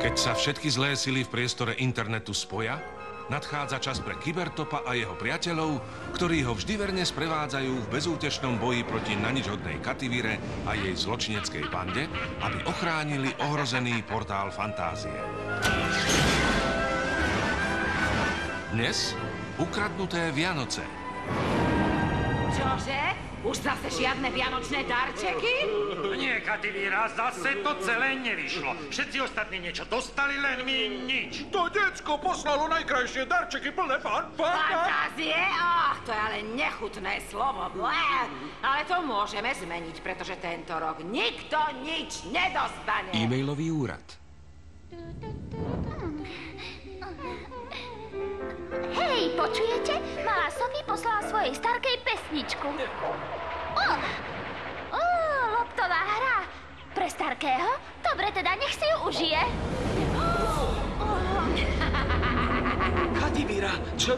Keď sa všetky zlé sily v priestore internetu spoja, nadchádza čas pre Kybertopa a jeho priateľov, ktorí ho vždy verne sprevádzajú v bezútešnom boji proti naničhodnej Kativíre a jej zločineckej bande, aby ochránili ohrozený portál fantázie. Dnes ukradnuté Vianoce. Čože? Už zase žiadne vianočné darčeky? Nie, Kativíra, zase to celé nevyšlo. Všetci ostatní niečo dostali, len my nič. To decko poslalo najkrajšie darčeky plné Fantázie? Ach, to je ale nechutné slovo. Blé. Ale to môžeme zmeniť, pretože tento rok nikto nič nedostane. E-mailový úrad. Hej, počujete? Malá Sophie poslala svojej starkej pesničku. Loptová hra. Pre starkého? Dobre, teda nech si ju užije. Kativíra, čo?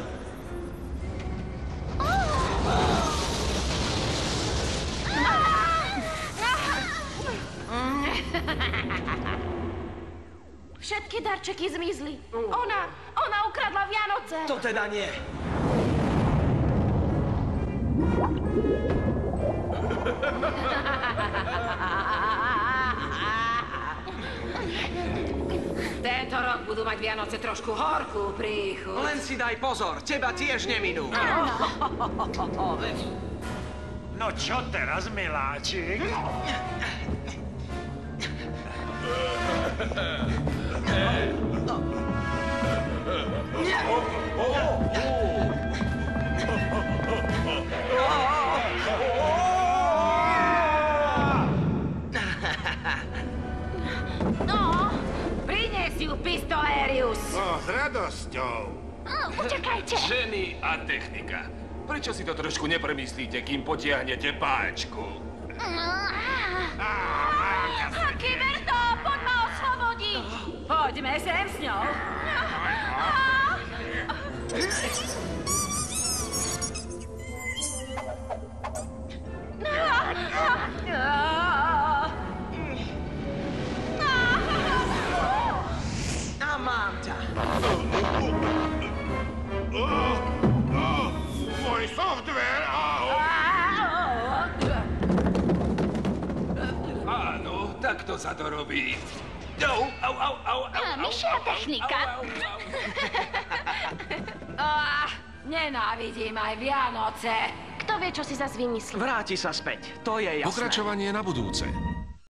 Všetky darčeky zmizli. Ona ukradla Vianoce. To teda nie. Tento rok budú mať Vianoce trošku horkú príchuť. Len si daj pozor, teba tiež neminú. No čo teraz, miláčik? Prines ju, Pistolérius. S radosťou. Počakajte. Ženy a technika. Prečo si to trošku nepremyslíte, kým potiahnete páčku? Kyberto, poď ma oslobodiť. Poďme sem s ňou. A mám ťa. Môj software, Áno, takto sa to robí. Myšia technika. Nenávidím aj Vianoce. Kto vie, čo si zas vymyslí? Vráti sa späť, to je jasné. Pokračovanie na budúce.